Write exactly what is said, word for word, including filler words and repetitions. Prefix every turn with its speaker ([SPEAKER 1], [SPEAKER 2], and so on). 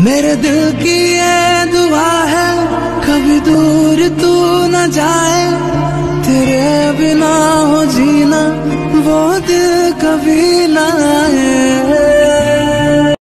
[SPEAKER 1] मेरे दिल की ये दुआ है कभी दूर तू न जाए, तेरे बिना हो जीना वो दिल कभी ना आए।